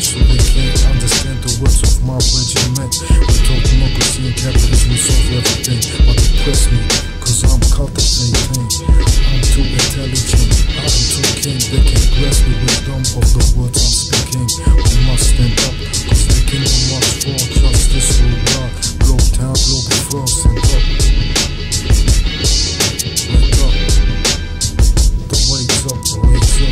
so they can't understand the words of my regiment. We talk democracy and capitalism will solve everything, but depress me, cause I'm cultivating. I'm too intelligent, I'm too keen. They can't grasp the wisdom of the words I'm speaking. We must stand up, cause the kingdom must fall. Justice will rise, globe town, global frost, stand up. Wake up, the wake's up, the wake's up.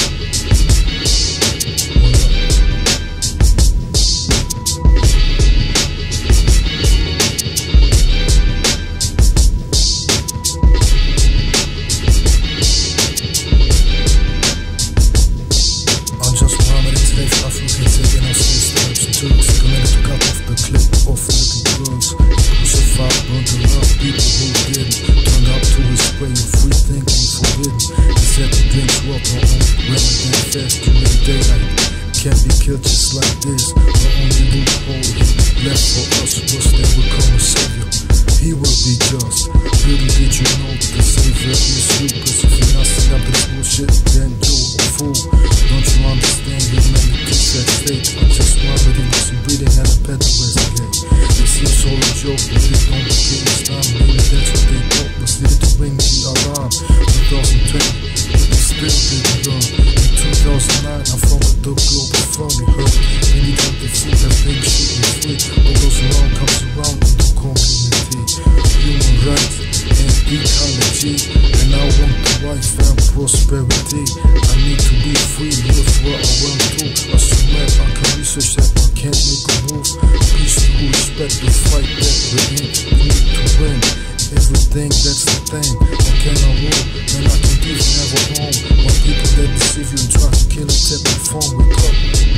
Can't be killed just like this. The only loophole left for us was that we come a savior. He will be just. Little did you know the savior is you. Cause if you're not standing up this bullshit, then you're a fool. Don't you understand humanity's at stake? I'm just wondering what's breathing and a pet was gay. It seems all a joke, but it don't become this time. Maybe that's what they thought was needed to ring the alarm. 2020, but they still didn't run. In 2009, I founded the global fund. We heard we need healthy food that things should be free. What goes around comes around in the community. Human rights and ecology, and I want the life and prosperity. I need to be free, live where I want to. As a man, I can research that I can't make a move. Peace to respect the fight that we're in. We need to win. Everything, that's the thing. How can I rule? Man, I can give never home. When people that deceive you and try to kill and take your phone, wake up.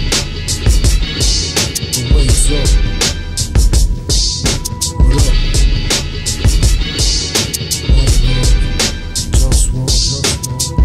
The wake's up. What up? Just one, just one.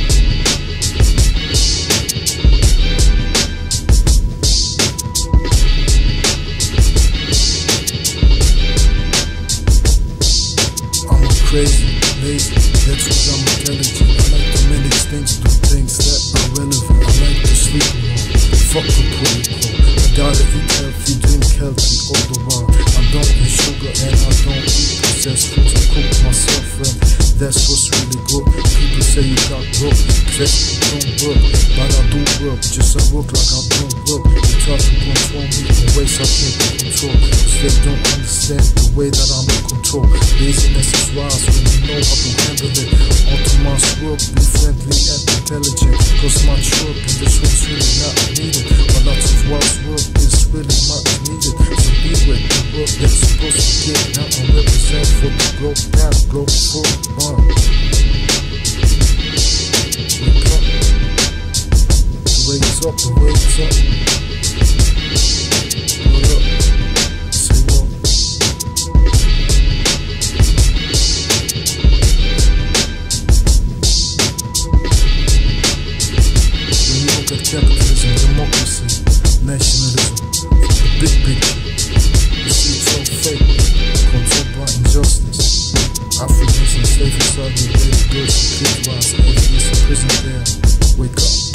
Crazy, lazy, that's what I'm intelligent. I like to manage things, do things that are relevant. I like to sleep alone, fuck the protocol. I gotta eat healthy, drink healthy all the while. I don't eat sugar and I don't eat processed foods. I cook myself and that's what's really good. People say you got broke, that you don't work, but I do work, just I work like I don't work. They try to control me in ways I can't control, cause they don't understand the way that I'm in control. Laziness is wise when you know how to handle it. Autonomous work, be friendly and intelligent, cause much work in this world's really not needed. But lots of wise work is really much needed. So be with the work that's supposed to get now and represent for the growth path, growth for one. Wake up, the wake's up, the wake's up. What up? Say what? When you look at capitalism, democracy, nationalism, the big picture, you see it's all fake, controlled by injustice. Africans enslaved inside the day, girls and kids, while slaves in prison there. Wake up.